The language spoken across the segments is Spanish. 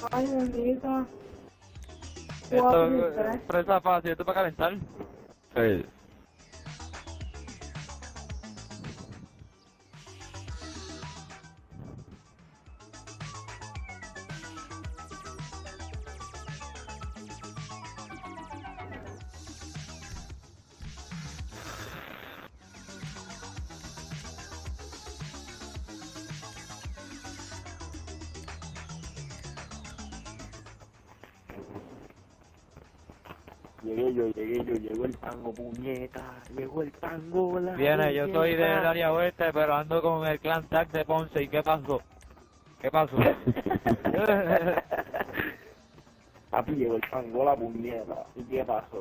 Ay, bendita. Esto es presa fácil, esto es para calentar. Sí. Llegó el tango, puñeta, llegó el tango, la Viene, yo soy puñeta. del área oeste, pero ando con el clan TACT de Ponce. ¿Y qué pasó? ¿Qué pasó? Papi, llegó el tango, la puñeta. ¿Y qué pasó?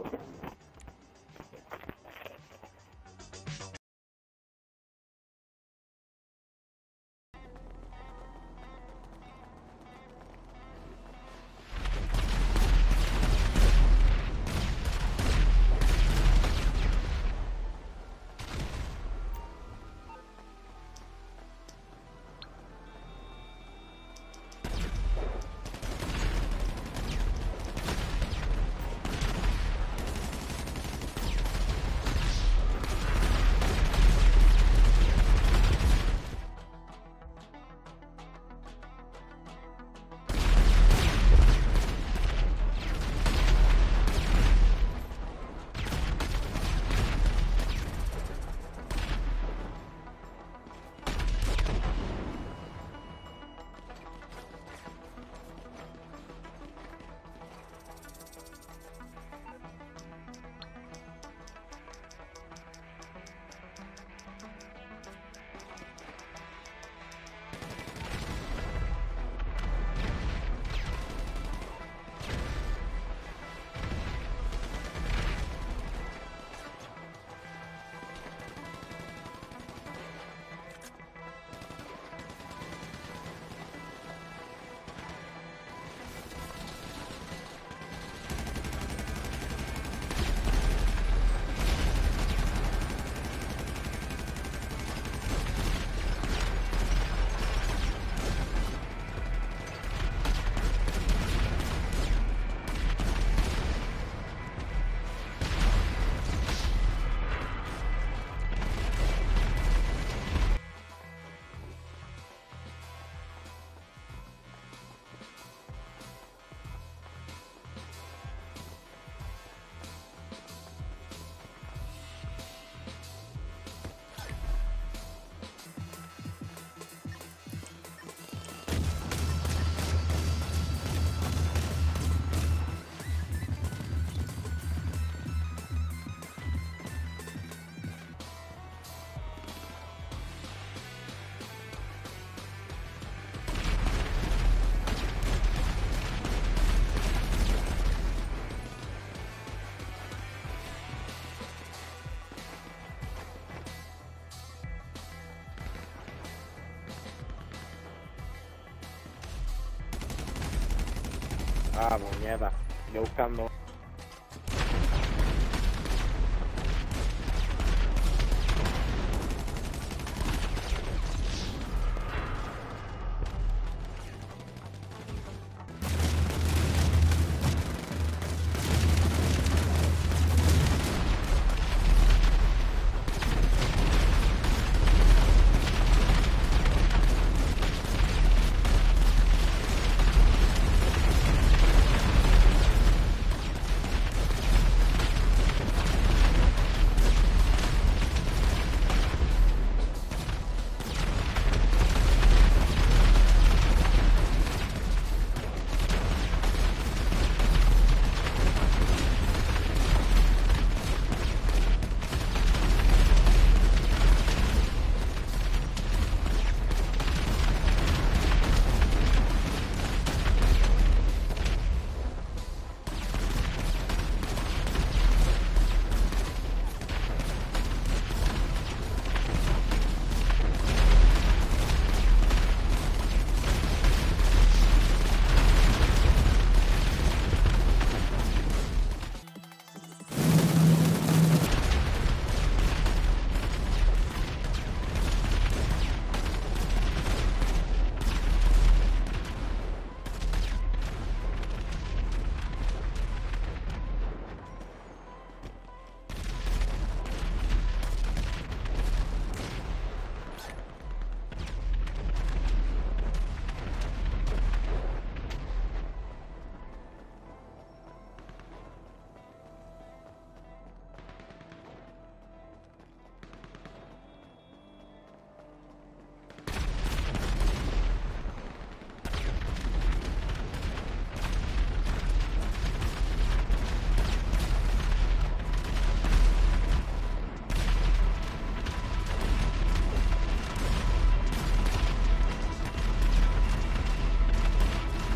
Ah, puñeta, yo buscando.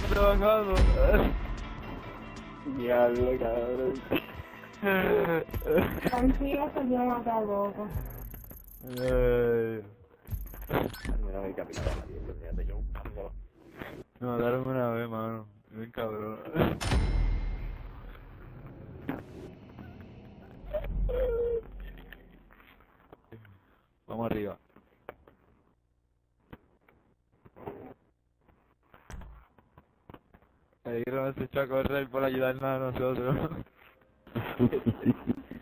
trabajando. Diablo, cabrón. Consigo se lleva acá, loco. Mira mi capitán, mira, yo buscando. Me mataron una vez, mano. Bien cabrón. Vamos arriba. El hierro nos echó a correr por ayudarnos a nosotros.